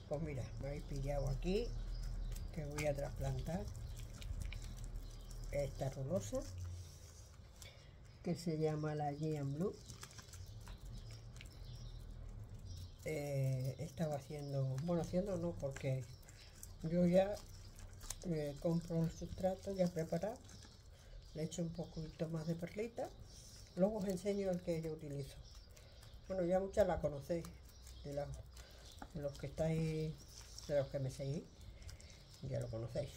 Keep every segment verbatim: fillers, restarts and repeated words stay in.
Pues mira, me habéis pillado aquí que voy a trasplantar esta rulosa que se llama la Giant Blue. Eh, estaba haciendo, bueno, haciendo no, porque yo ya eh, compro el sustrato ya preparado, le echo un poquito más de perlita, luego os enseño el que yo utilizo. Bueno, ya muchas la conocéis, de, la, de los que estáis, de los que me seguís, ya lo conocéis.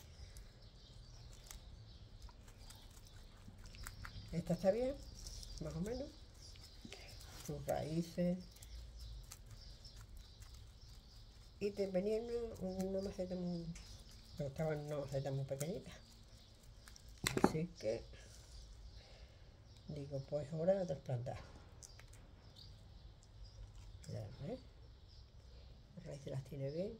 Esta está bien, más o menos, sus raíces. Y te venía una, una maceta muy, pero estaba en una maceta muy pequeñita. Así que digo, pues hora de trasplantar. Ya ves, las raíces las tiene bien,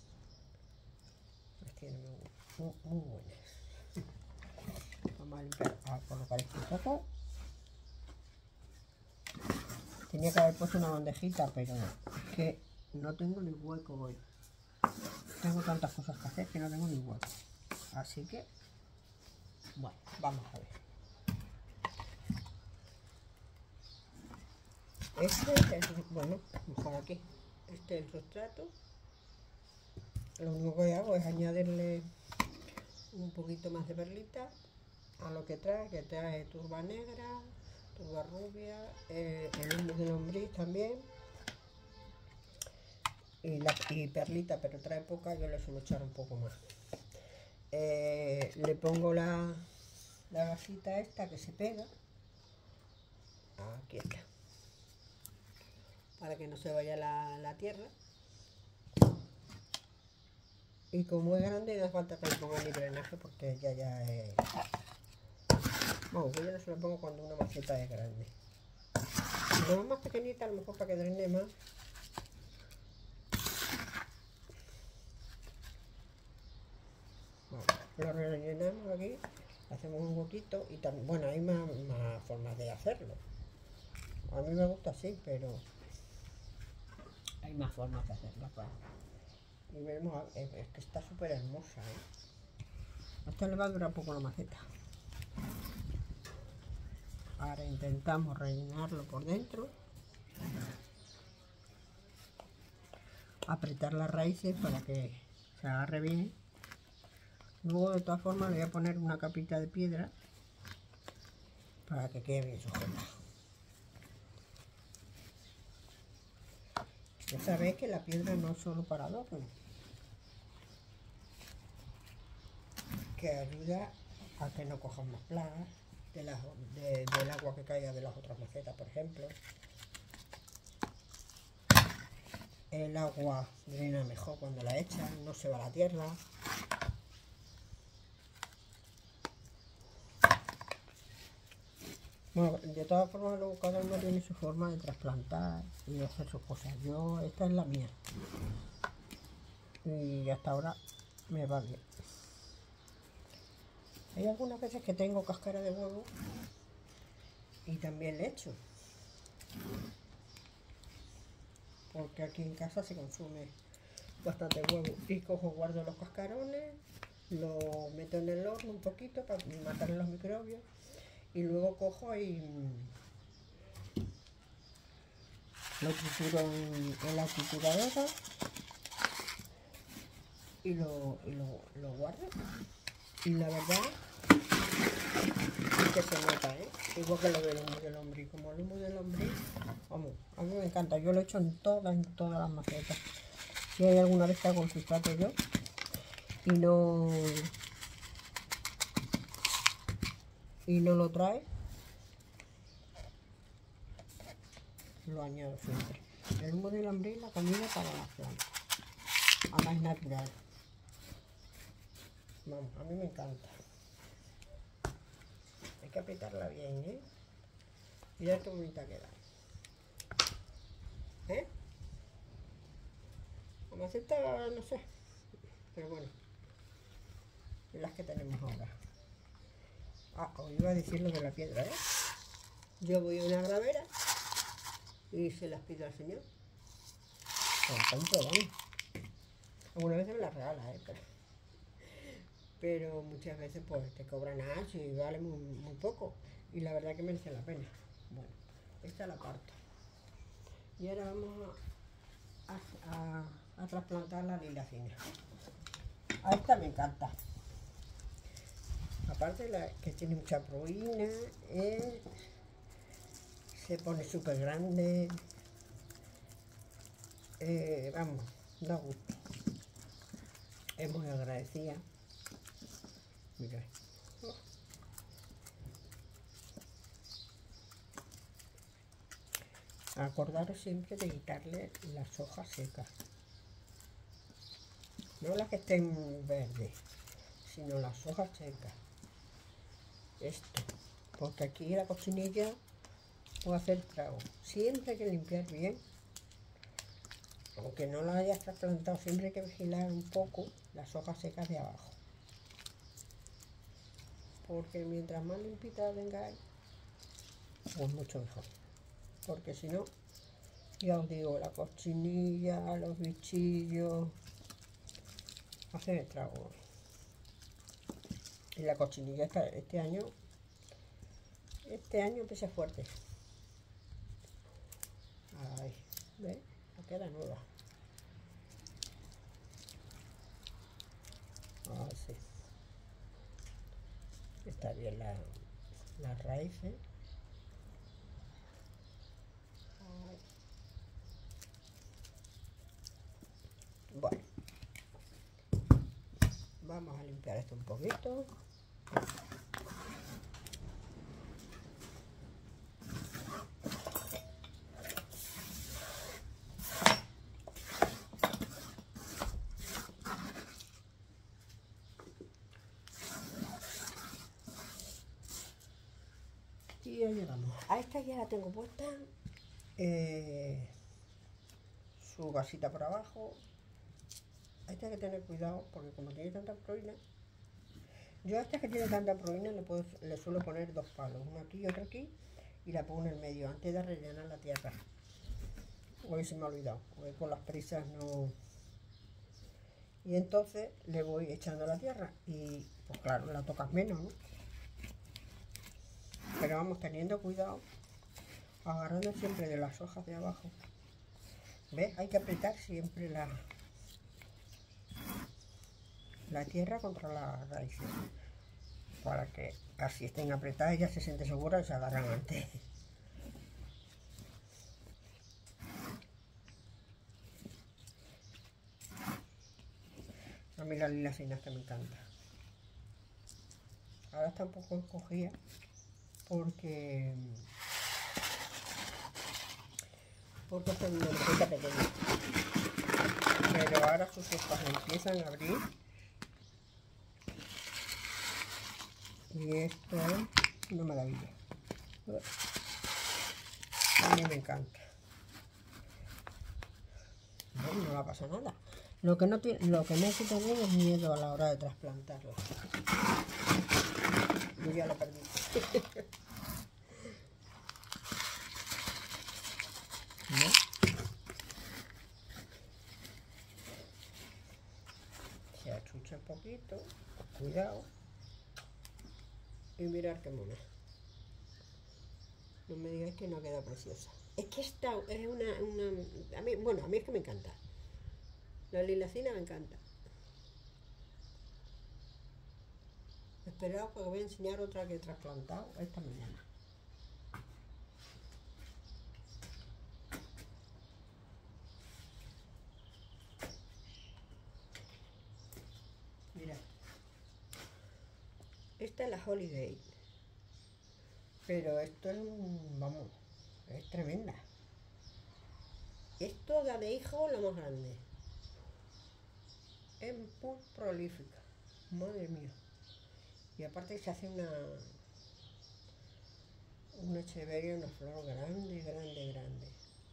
las tiene muy, muy, muy buenas. Vamos a limpiar, a colocar este poco. Tenía que haber puesto una bandejita, pero es que no tengo ni hueco hoy. Tengo tantas cosas que hacer que no tengo ni hueco. Así que, bueno, vamos a ver. Este es el, bueno, mejor aquí. Este es el sustrato. Lo único que hago es añadirle un poquito más de perlita a lo que trae, que trae turba negra, turba rubia, eh, el humus de lombriz también. Y, la, y perlita, pero trae poca, yo le suelo echar un poco más. Eh, le pongo la, la gasita esta que se pega. Aquí está. Para que no se vaya la, la tierra. Y como es grande, no hace falta que le ponga ni drenaje porque ya ya es... Bueno, yo ya no se lo pongo cuando una maceta es grande. Si es más pequeñita, a lo mejor para que drene más. Bueno, lo rellenamos aquí, hacemos un huequito y también, bueno, hay más, más formas de hacerlo. A mí me gusta así, pero hay más formas de hacerlo. Para... Y veremos, es que está súper hermosa, ¿eh? Esta le va a durar poco la maceta. Ahora intentamos rellenarlo por dentro. Apretar las raíces para que se agarre bien. Luego, de todas formas, le voy a poner una capita de piedra para que quede bien sujeta. Ya sabéis que la piedra no es solo para adorno, que ayuda a que no cojan más plagas de la, de, del agua que caiga de las otras macetas, por ejemplo. El agua drena mejor cuando la echan, no se va a la tierra. Bueno, de todas formas, luego cada uno tiene su forma de trasplantar y de hacer sus cosas. Yo, esta es la mía. Y hasta ahora me va bien. Hay algunas veces que tengo cáscara de huevo y también le echo. Porque aquí en casa se consume bastante huevo. Y cojo, guardo los cascarones, los meto en el horno un poquito para matar los microbios. Y luego cojo y lo trituro en, en la trituradora y lo, y lo, lo guardo. Y la verdad es que se nota, ¿eh? Igual que lo del humo del lombriz. Como el humo del lombriz, vamos, a mí me encanta. Yo lo he hecho en todas, en todas las macetas. Si hay alguna vez que hago el sustrato yo y no y no lo trae, lo añado siempre. El humo del lombriz, la comida para las plantas, además es natural. Vamos, a mí me encanta. Hay que apretarla bien, ¿eh? Mirad qué bonita queda. ¿Eh? La maceta, no sé, pero bueno, las que tenemos ahora. Ah, os iba a decir lo de la piedra, ¿eh? Yo voy a una gravera y se las pido al señor. Por tanto, vamos. Algunas veces me las regala, ¿eh? Pero, pero muchas veces pues te cobran ancho y vale muy, muy poco. Y la verdad que merece la pena. Bueno, esta la parto. Y ahora vamos a, a, a trasplantar la lilacina. A esta me encanta. Aparte la que tiene mucha proteína, eh, se pone súper grande. Eh, vamos, da gusto. Es muy agradecida. Mira. Acordaros siempre de quitarle las hojas secas. No las que estén verdes, sino las hojas secas. Esto. Porque aquí la cochinilla puede hacer trago. Siempre hay que limpiar bien. Aunque no la hayas trasplantado, siempre hay que vigilar un poco las hojas secas de abajo. Porque mientras más limpita tengáis, pues mucho mejor. Porque si no, ya os digo, la cochinilla, los bichillos, hacen estrago. Y la cochinilla esta, este año, este año empieza fuerte. Ay, ¿ves? No queda nueva. Ah, sí. Está bien la, la raíz, ¿eh? Bueno, vamos a limpiar esto un poquito. Y ya llegamos. A esta ya la tengo puesta. Eh, su gasita por abajo. A esta hay que tener cuidado porque como tiene tanta proteína, yo a esta que tiene tanta proteína le, puedo, le suelo poner dos palos, uno aquí y otro aquí, y la pongo en el medio antes de rellenar la tierra. Hoy se me ha olvidado, hoy con las prisas no. Y entonces le voy echando la tierra y pues claro, la tocas menos, ¿no? Pero vamos teniendo cuidado, agarrando siempre de las hojas de abajo. ¿Ves? Hay que apretar siempre la, la tierra contra las raíces, para que así estén apretadas y ya se siente segura y se agarran antes. A mí la lilacina esta me encanta. Ahora está un poco encogida porque porque es una maceta pequeña, pero ahora sus hojas empiezan a abrir y esto es una maravilla. A mí me encanta. No, no va a pasar nada. Lo que no tiene, lo que no hay que tener es miedo a la hora de trasplantarlo. Yo ya lo perdí. ¿No? Se achucha un poquito, cuidado. Y mirar qué mona. No me digáis que no ha quedado preciosa. Es que esta es una, una... A mí, bueno, a mí es que me encanta. La lilacina me encanta. Esperaos porque voy a enseñar otra que he trasplantado esta mañana. Mirad. Esta es la Holiday. Pero esto es un... vamos, es tremenda. Esto da de hijo la más grande. Es muy prolífica. Madre mía. Y aparte se hace una... una echeveria, una flor grande, grande, grande.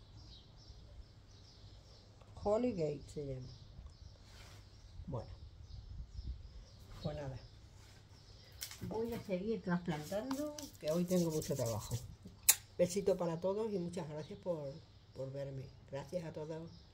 Holygate se llama. Bueno. Pues nada. Voy a seguir trasplantando, que hoy tengo mucho trabajo. Besito para todos y muchas gracias por, por verme. Gracias a todos.